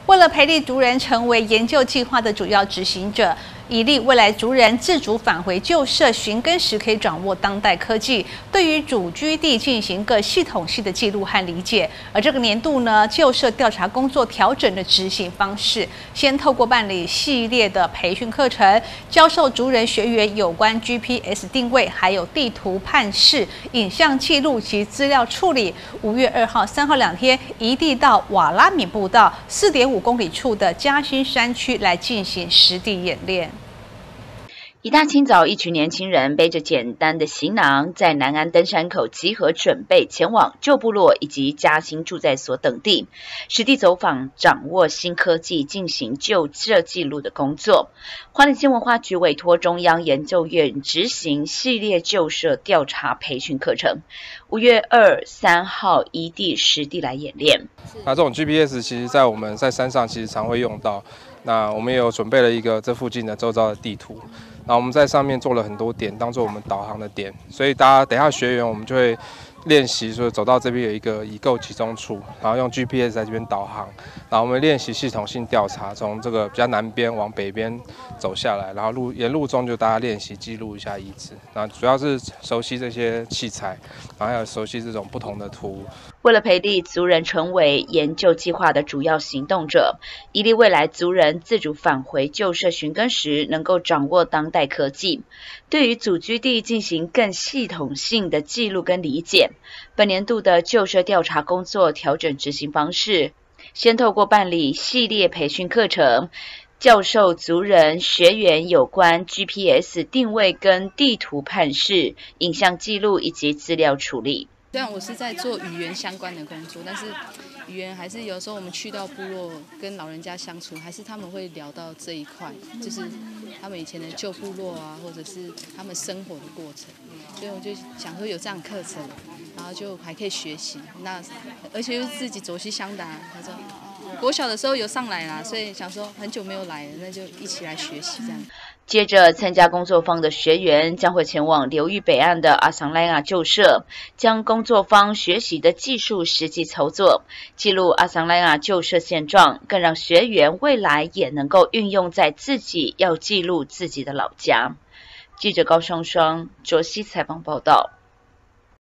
为了培力族人成为研究计划的主要执行者，以利未来族人自主返回旧社寻根时，可以掌握当代科技，对于主居地进行个系统性的记录和理解。而这个年度呢，旧社调查工作调整的执行方式，先透过办理系列的培训课程，教授族人学员有关 GPS 定位，还有地图判识、影像记录及资料处理。5月2号、3号2天，移地到瓦拉米步道4.5公里处的嘉兴山区来进行实地演练。 一大清早，一群年轻人背着简单的行囊，在南安登山口集合，准备前往旧部落以及嘉兴住宅所等地，实地走访，掌握新科技，进行旧社记录的工作。花莲县文化局委托中央研究院执行系列旧社调查培训课程，5月2、3号移地实地来演练。 那这种 GPS 其实在我们在山上其实常会用到。那我们也有准备了一个这附近的周遭的地图，然后我们在上面做了很多点，当做我们导航的点，所以大家等一下学员我们就会练习说走到这边有一个已购集中处，然后用 GPS 在这边导航，然后我们练习系统性调查，从这个比较南边往北边走下来，然后沿路中就大家练习记录一下遗址，那主要是熟悉这些器材，然后还有熟悉这种不同的图。 为了培力族人成为研究计划的主要行动者，以利未来族人自主返回旧社寻根时，能够掌握当代科技，对于祖居地进行更系统性的记录跟理解。本年度的旧社调查工作调整执行方式，先透过办理系列培训课程，教授族人学员有关 GPS 定位跟地图判识、影像记录以及资料处理。 虽然我是在做语言相关的工作，但是语言还是有时候我们去到部落跟老人家相处，还是他们会聊到这一块，就是他们以前的旧部落啊，或者是他们生活的过程。所以我就想说有这样课程，然后就还可以学习，那而且又是自己走西乡的，他说国小的时候有上来啦，所以想说很久没有来了，那就一起来学习这样。 接着参加工作坊的学员将会前往流域北岸的阿桑莱亚旧社，将工作坊学习的技术实际操作，记录阿桑莱亚旧社现状，更让学员未来也能够运用在自己要记录自己的老家。记者高双双卓西采访报道。